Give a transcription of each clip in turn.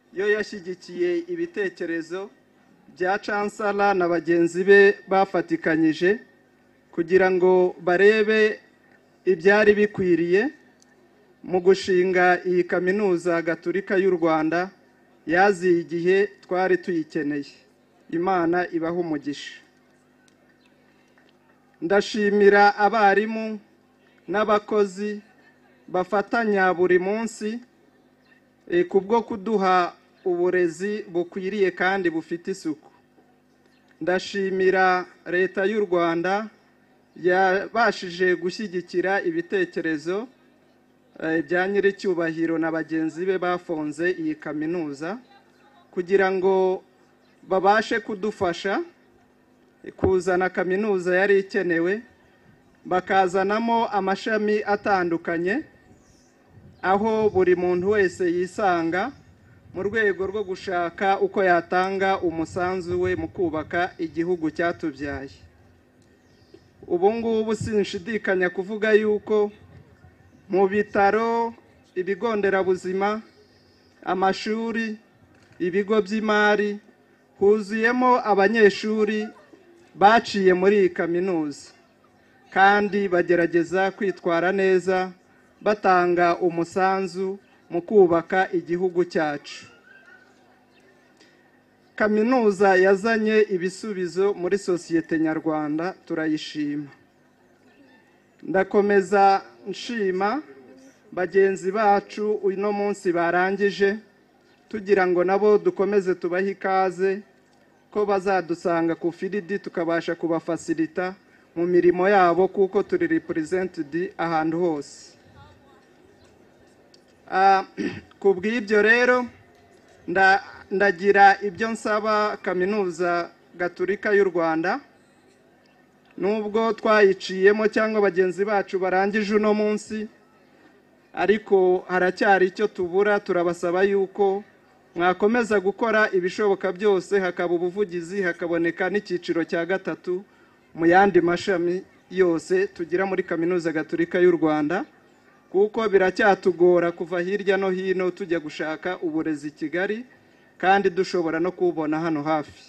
yo yashyigikiye ibitekerezo bya Chancellor na bagenzi be bafatikanyije kugira ngo barebe ibyari bikwiriye mu gushinga iyi kaminuza Gatolika y'u Rwanda yaziye igihe twari tuyikeneye. Imana ibaha umugisha. Ndashimira abarimu n'abakozi bafatanya buri munsi kubwo kuduha uburezi bukwiriye kandi bufite isuku. Ndashimira leta y'u Rwanda yabashije gushyigikira ibitekerezo bya nyiricyubahiro na bagenzi be bafonze iyi kaminuza kugira ngo babashe kudufasha kuzana kaminuza yari ikenewe, bakazanamo amashami atandukanye aho buri muntu wese yisanga mu rwego rwo gushaka uko yatanga umusanzu we mu kubaka igihugu cyatubyaye. Ubu ngubu sinshidikanya kuvuga yuko mu bitaro, ibigo nderabuzima, amashuri, ibigo by'imari huzuyemo abanyeshuri baciye muri iyi kaminuza kandi bagerageza kwitwara neza batanga umusanzu mu kubaka igihugu cyacu. Kaminuza yazanye ibisubizo muri sosiyete nyarwanda, turayishima. Ndakomeza nshima bagenzi bacu uno munsi barangije, tugira ngo nabo dukomeze tubahe ikaze ko bazadusanga ku filidi tukabasha kubafasilita mu mirimo yabo kuko turi represented ahantu hose. Ku bw'ibyo rero ndagira ibyo nsaba kaminuza Gatolika y'u Rwanda, nubwo twayiciyemo cyangwa bagenzi bacu barangije uno munsi, ariko haracyari icyo tubura. Turabasaba yuko mwakomeza gukora ibishoboka byose, hakaba ubuvugizi, hakaboneka n'icyiciro cya gatatu mu yandi mashami yose tugira muri kaminuza Gatolika y'u Rwanda, kuko biracyatugora kuva hirya no hino tujya gushaka uburezi i Kigali kandi dushobora no kubona hano hafi.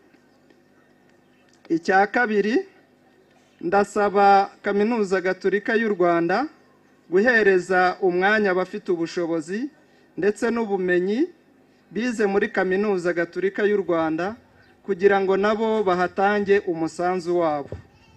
Icya kabiri, ndasaba kaminuza Gatolika y'u Rwanda guhereza umwanya abafite ubushobozi ndetse n'ubumenyi bize muri kaminuza Gatolika y'u Rwanda kugira ngo nabo bahatange umusanzu wabo.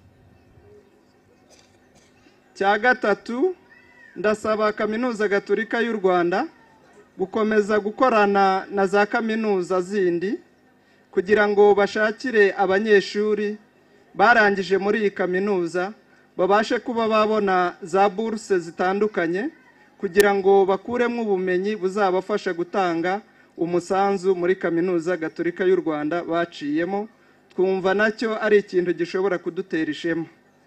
Cya gatatu, ndasaba kaminuza Gatolika y'u Rwanda gukomeza gukorana na za kaminuza zindi kugira ngo bashakire abanyeshuri barangije muri iyi kaminuza babashe kuba babona za burse zitandukanye kugira ngo bakuremo ubumenyi buzabafasha gutanga umusanzu muri kaminuza Gatolika y'u Rwanda baciyemo. Twumva nacyo ari ikintu gishobora kudutera ishema.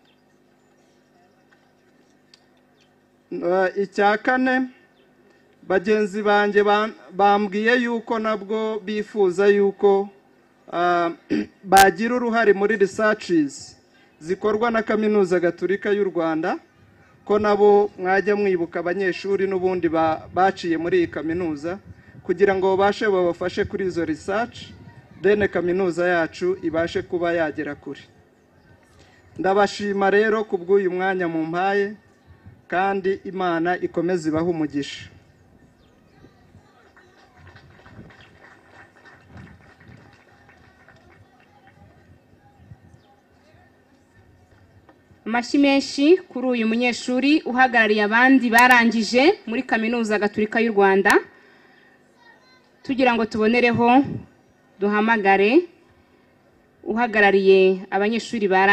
Icya kane, bagenzi banjye bambwiye yuko nabwo bifuza yuko bagira uruhare muri researches zikorwa na kaminuza Gatolika y'u Rwanda, ko nabo mwajya mwibuka abanyeshuri n'ubundi baciye muri iyi kaminuza kugira ngo babafashe kuri izo research, then kaminuza yacu ibashe kuba yagera kure. Ndabashima rero kubw'uyu mwanya mumpaye kandi Imana ikomeze ibahe umugisha. Amashyi menshi kuri uyu munyeshuri uhagarariye abandi barangije muri kaminuza Gatolika y'u Rwanda. Tugira ngo tubonereho duhamagare uhagarariye abanyeshuri